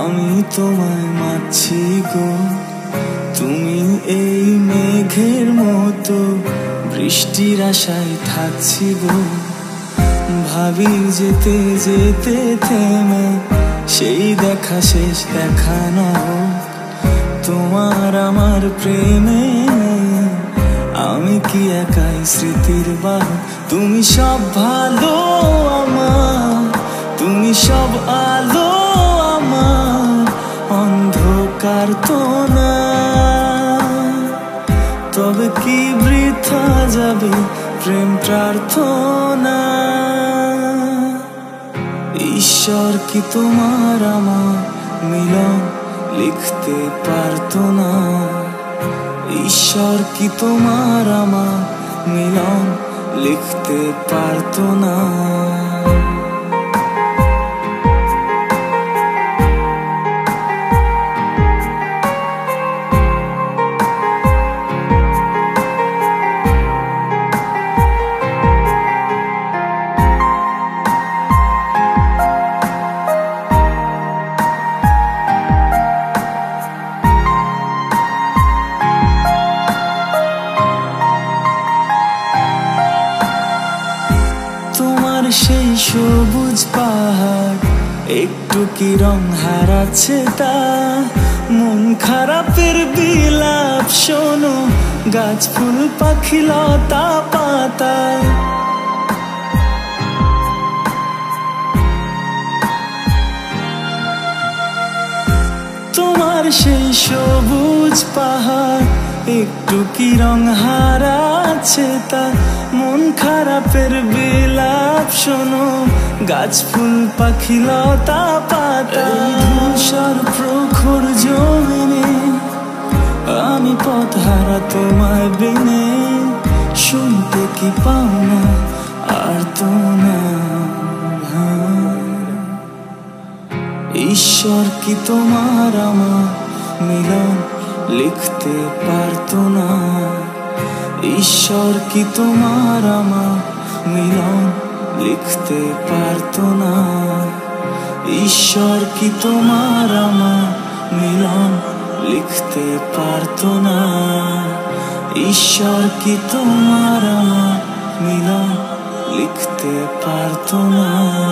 আমি তোমায় মাছি গো, তুমি এই মেঘের মতো বৃষ্টির আশায় থাকছি গো। ভাবি যেতে যেতে থেমে সেই দেখা শেষ দেখা না হোক, তোমার আমার প্রেমে আমি কি একাই স্মৃতির বাহক। তুমি সব ভালো আমার, তুমি সব আলো আমার, অন্ধকার তো না। তবে কি বৃথা যাবে প্রেম প্রার্থনা। ঈশ্বর কি তোমার আমার মিলন লিখতে পারতো না। ঈশ্বর কি তোমার আমার মিলন লিখতে পারতো না। তোমার সেই সবুজ পাহাড় একটু কি রং হারাচ্ছে তা, মন খারাপের বিলাপ শোনো, গাছ ফুল পাখি লতা পাতা। তোমার সেই সবুজ পাহাড় একটু কি রং হারাচ্ছে তা, মন খারাপের বিলাপ শোনো, গাছ ফুল পাখি লতা পাতা। ধূসর প্রখর জমিনে আমি পথ হারা তোমায় বিনে, শুনতে কি পাও না আর তো না। ঈশ্বর কি তোমার আমার মিলন লিখতে পারতো না। ঈশ্বর কি তোমার আমার মিলন লিখতে পারতো না। ঈশ্বর কি তোমার আমার মিলন লিখতে পারতো না। ঈশ্বর কি তোমার আমার মিলন লিখতে পারতো না।